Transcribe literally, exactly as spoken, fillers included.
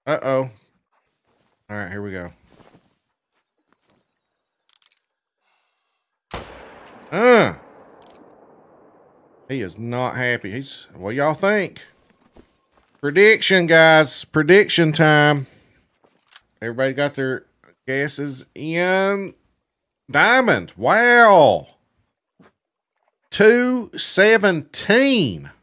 Uh-oh. All right, here we go. Uh. He is not happy. He's, what y'all think? Prediction, guys. Prediction time. Everybody got their guesses in. Diamond. Wow. two seventeen.